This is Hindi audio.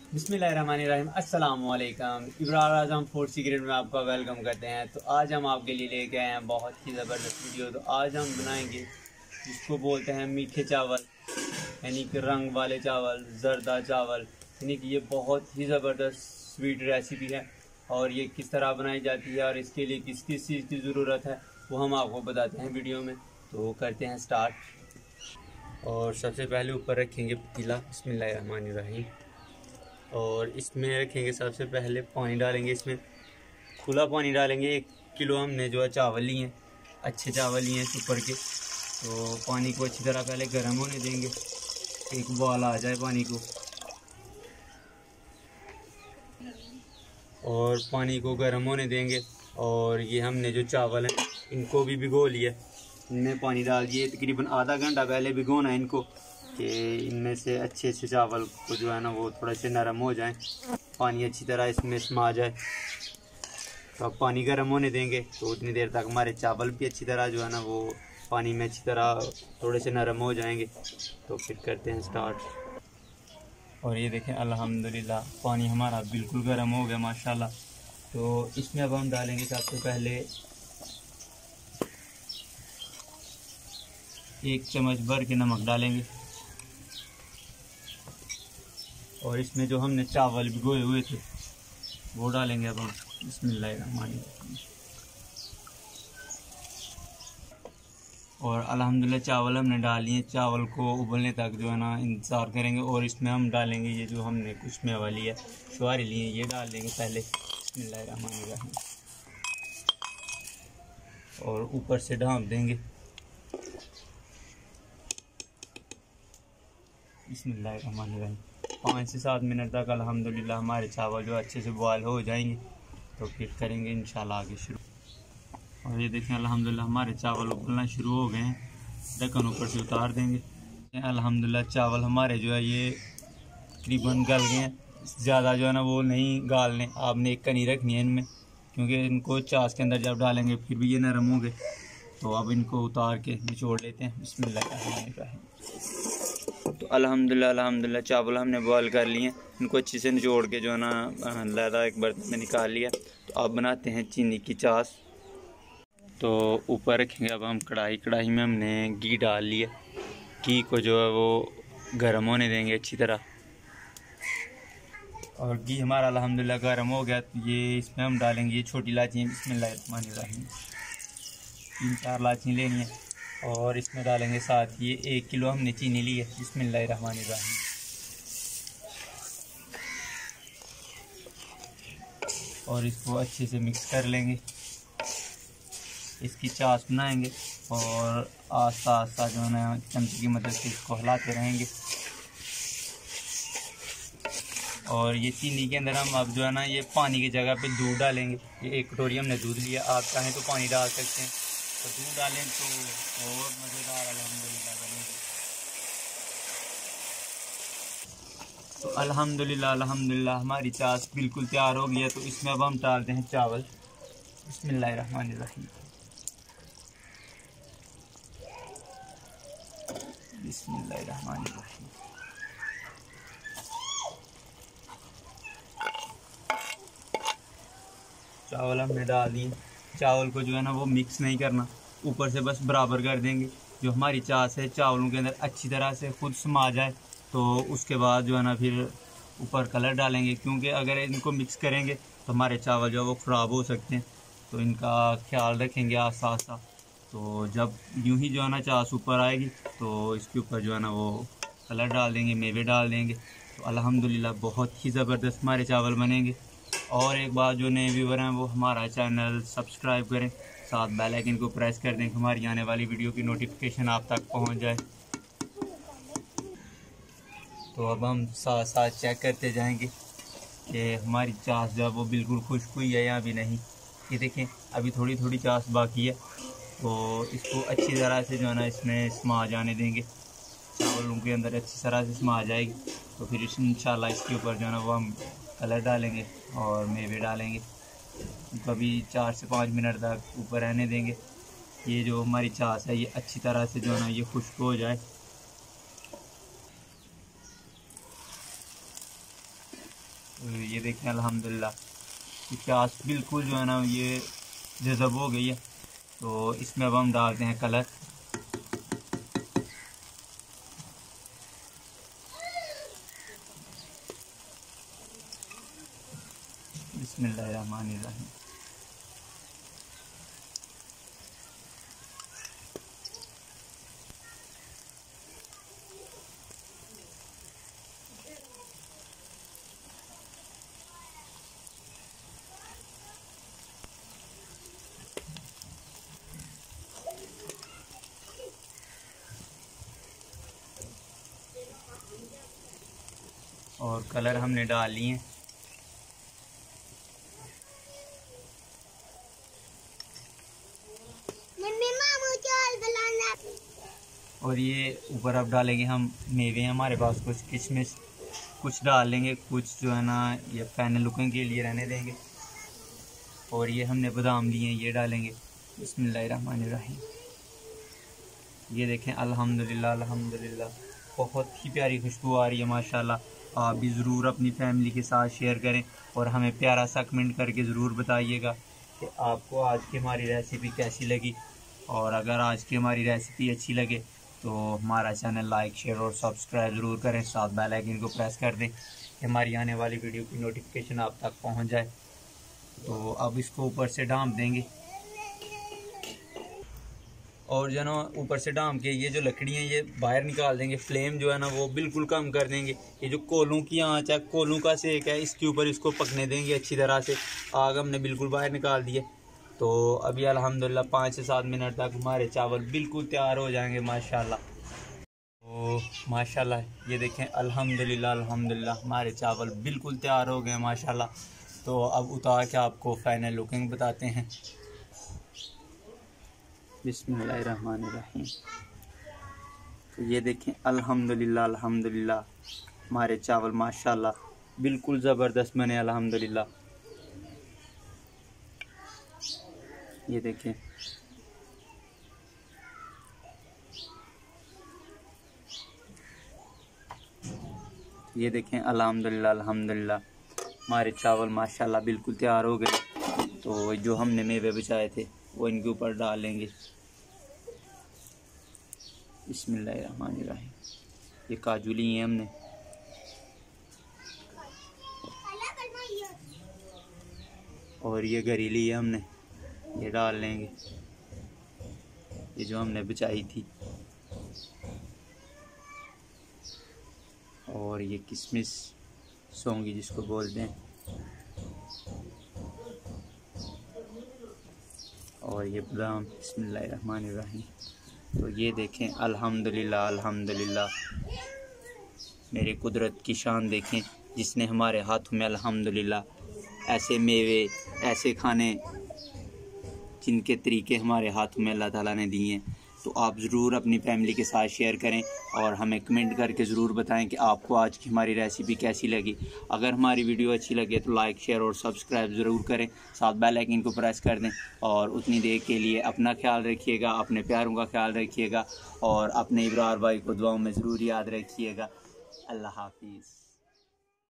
बिस्मिल्लाहिर्रहमानिर्रहीम। अस्सलाम वालेकुम। इब्रार आज़म फूड सीक्रेट में आपका वेलकम करते हैं। तो आज हम आपके लिए लेके आए हैं बहुत ही ज़बरदस्त वीडियो। तो आज हम बनाएंगे जिसको बोलते हैं मीठे चावल, यानी कि रंग वाले चावल, जरदा चावल, यानी कि ये बहुत ही ज़बरदस्त स्वीट रेसिपी है। और ये किस तरह बनाई जाती है और इसके लिए किस किस चीज़ की ज़रूरत है वो हम आपको बताते हैं वीडियो में। तो करते हैं स्टार्ट। और सबसे पहले ऊपर रखेंगे पतीला, बिस्मिल्लाहिर्रहमानिर्रहीम। और इसमें रखेंगे सबसे पहले पानी डालेंगे, इसमें खुला पानी डालेंगे। 1 किलो हमने जो है चावल लिए हैं, अच्छे चावल लिए हैं सुपर के। तो पानी को अच्छी तरह पहले गर्म होने देंगे, एक उबाल आ जाए पानी को। और पानी को गर्म होने देंगे। और ये हमने जो चावल हैं इनको भी भिगो लिया, इनमें पानी डाल दिए। तकरीबन आधा घंटा पहले भिगोना है इनको, कि इनमें से अच्छे से चावल को जो है ना वो थोड़े से नरम हो जाए, पानी अच्छी तरह इसमें समा जाए। तो अब पानी गर्म होने देंगे, तो उतनी देर तक हमारे चावल भी अच्छी तरह जो है ना वो पानी में अच्छी तरह थोड़े से नरम हो जाएंगे। तो फिर करते हैं स्टार्ट। और ये देखें अल्हम्दुलिल्लाह पानी हमारा बिल्कुल गर्म हो गया माशाल्लाह। तो इसमें अब हम डालेंगे सबसे पहले 1 चम्मच भर के नमक डालेंगे। और इसमें जो हमने चावल भिगोए हुए थे वो डालेंगे अब हम, बिस्मिल्लाहिर्रहमानिर्रहीम। और अल्हम्दुलिल्लाह चावल हमने डाल लिए। चावल को उबलने तक जो है ना इंतज़ार करेंगे। और इसमें हम डालेंगे ये जो हमने कुछ में वाली है शुआरी ली है, ये डाल देंगे पहले, बिस्मिल्लाहिर्रहमानिर्रहीम। और ऊपर से ढाँप देंगे, बिस्मिल्लाहिर्रहमानिर्रहीम। 5 से 7 मिनट तक अल्हम्दुलिल्लाह हमारे चावल जो अच्छे से बॉयल हो जाएंगे। तो फिर करेंगे इंशाल्लाह आगे शुरू। और ये देखें अल्हम्दुलिल्लाह हमारे चावल उबलना शुरू हो गए हैं। ढक्कन ऊपर से उतार देंगे। अल्हम्दुलिल्लाह चावल हमारे जो है ये तकरीबन गल गए हैं। ज़्यादा जो है ना वो नहीं गालने, आपने एक कनी रखनी है इनमें, क्योंकि इनको चास के अंदर जब डालेंगे फिर भी ये नरम हो गए। तो अब इनको उतार के निचोड़ लेते हैं, बिस्मिल्लाहिर्रहमानिर्रहीम। तो अल्हम्दुलिल्लाह चावल हमने बॉयल कर लिए, इनको अच्छे से निचोड़ के जो है ना लहदा एक बर्तन में निकाल लिया। तो अब बनाते हैं चीनी की चाश। तो ऊपर रखेंगे अब हम कढ़ाई में हमने घी डाल लिया। घी को जो है वो गर्म होने देंगे अच्छी तरह। और घी हमारा अल्हम्दुलिल्लाह गर्म हो गया। तो ये इसमें हम डालेंगे ये छोटी इलायची, बिस्मिल्लाहिर्रहमानिर्रहीम। 3-4 इलायची लेनी है। और इसमें डालेंगे साथ ये 1 किलो हमने चीनी ली है, बिस्मिल्लाहिर्रहमानिर्रहीम। और इसको अच्छे से मिक्स कर लेंगे, इसकी चाश बनाएंगे। और आस्ता आस्ता जो है ना चमचे की मदद से इसको हिलाते रहेंगे। और ये चीनी के अंदर हम अब जो है ना ये पानी की जगह पे दूध डालेंगे। ये 1 कटोरी हमने दूध लिया, आप चाहें तो पानी डाल सकते हैं। तो दूध डालें तो और मज़ेदार अल्हम्दुलिल्लाह बनेगी। तो अल्हम्दुलिल्लाह हमारी चाश बिल्कुल तैयार हो गई है। तो इसमें अब हम डालते हैं चावल, बिस्मिल्लाहिर्रहमानिर्रहीम। बिस्मिल्लाहिर्रहमानिर्रहीम। चावल हमने डाल दिए। चावल को जो है ना वो मिक्स नहीं करना, ऊपर से बस बराबर कर देंगे। जो हमारी चाश है चावलों के अंदर अच्छी तरह से खुद समा जाए। तो उसके बाद जो है ना फिर ऊपर कलर डालेंगे, क्योंकि अगर इनको मिक्स करेंगे तो हमारे चावल जो है वो ख़राब हो सकते हैं। तो इनका ख्याल रखेंगे आस्ता आस्ता। तो जब यूँ ही जो है ना चाश ऊपर आएगी तो इसके ऊपर जो है ना वो कलर डाल देंगे, मेवे डाल देंगे। तो अल्हम्दुलिल्लाह बहुत ही ज़बरदस्त हमारे चावल बनेंगे। और एक बात, जो नए व्यूवर हैं वो हमारा चैनल सब्सक्राइब करें, साथ बेल आइकन को प्रेस कर दें कि हमारी आने वाली वीडियो की नोटिफिकेशन आप तक पहुंच जाए। तो अब हम साथ साथ चेक करते जाएंगे कि हमारी चाश जो है वो बिल्कुल खुश्क हुई है या भी नहीं। ये देखें अभी थोड़ी थोड़ी चाश बाकी है। तो इसको अच्छी तरह से जो है ना इसमें समा जाने देंगे, चावलों के अंदर अच्छी तरह से समा जाएगी। तो फिर इंशाल्लाह इसके ऊपर जो है ना वो हम कलर डालेंगे और मेवे डालेंगे। इनको अभी 4 से 5 मिनट तक ऊपर रहने देंगे। ये जो हमारी चाश है ये अच्छी तरह से जो है ना ये खुश्क हो जाए। ये देखें अल्हम्दुलिल्लाह कि प्याज बिल्कुल जो है ना ये जज़ब हो गई है। तो इसमें अब हम डालते हैं कलर। बिस्मिल्लाहिर्रहमानिर्रहीम। और कलर हमने डाल लिए हैं। और ये ऊपर अब डालेंगे हम मेवे। हमारे पास कुछ किशमिश कुछ डाल लेंगे, कुछ जो है ना ये फाइनल लुकिंग के लिए रहने देंगे। और ये हमने बादाम लिए हैं, ये डालेंगे। बिस्मिल्लाहिर्रहमानिर्रहीम। ये देखें अल्हम्दुलिल्लाह अल्हम्दुलिल्लाह बहुत ही प्यारी खुशबू आ रही है माशाल्लाह। आप भी ज़रूर अपनी फैमिली के साथ शेयर करें और हमें प्यारा सा कमेंट करके ज़रूर बताइएगा कि आपको आज की हमारी रेसिपी कैसी लगी। और अगर आज की हमारी रेसिपी अच्छी लगे तो हमारा चैनल लाइक शेयर और सब्सक्राइब ज़रूर करें, साथ बेल आइकन को प्रेस कर दें कि हमारी आने वाली वीडियो की नोटिफिकेशन आप तक पहुंच जाए। तो अब इसको ऊपर से ढाँप देंगे और जो ना ऊपर से ढाँप के ये जो लकड़ियाँ ये बाहर निकाल देंगे। फ्लेम जो है ना वो बिल्कुल कम कर देंगे। ये जो कोलों की आँच है, कोलों का सेक है, इसके ऊपर इसको पकने देंगे अच्छी तरह से। आग हमने बिल्कुल बाहर निकाल दिए। तो अभी अल्हम्दुलिल्लाह 5 से 7 मिनट तक हमारे चावल बिल्कुल तैयार हो जाएंगे माशाल्लाह। तो माशाल्लाह ये देखें अल्हम्दुलिल्लाह अल्हम्दुलिल्लाह हमारे चावल बिल्कुल तैयार हो गए माशाल्लाह। तो अब उतार के आपको फाइनल लुकिंग बताते हैं। बिस्मिल्लाहिर्रहमानिर्रहीम। तो ये देखें अल्हम्दुलिल्लाह अल्हम्दुलिल्लाह हमारे चावल माशाल्लाह बिल्कुल ज़बरदस्त बने अल्हम्दुलिल्लाह। ये देखें ये देखें अल्हम्दुलिल्लाह अल्हम्दुलिल्लाह हमारे चावल माशाल्लाह बिल्कुल तैयार हो गए। तो जो हमने मेवे बचाए थे वो इनके ऊपर डाल लेंगे। बिस्मिल्लाहिर्रहमानिर्रहीम। ये काजू लिए हैं हमने। और ये गरी ली है हमने, ये डाल लेंगे। ये जो हमने बचाई थी। और ये किशमिश सौंगी जिसको बोलते हैं। और ये बादाम। बिस्मिल्लाहिर्रहमानिर्रहीम। तो ये देखें अल्हम्दुलिल्लाह अल्हम्दुलिल्लाह मेरे कुदरत की शान देखें जिसने हमारे हाथों में अल्हम्दुलिल्लाह ऐसे मेवे ऐसे खाने जिनके तरीके हमारे हाथों में अल्लाह ताला ने दिए हैं। तो आप ज़रूर अपनी फैमिली के साथ शेयर करें और हमें कमेंट करके ज़रूर बताएं कि आपको आज की हमारी रेसिपी कैसी लगी। अगर हमारी वीडियो अच्छी लगे तो लाइक शेयर और सब्सक्राइब ज़रूर करें, साथ बेल आइकन को प्रेस कर दें। और उतनी देर के लिए अपना ख्याल रखिएगा, अपने प्यारों का ख्याल रखिएगा और अपने इब्रार भाई को दुआओं में ज़रूर याद रखिएगा। अल्लाह हाफिज़।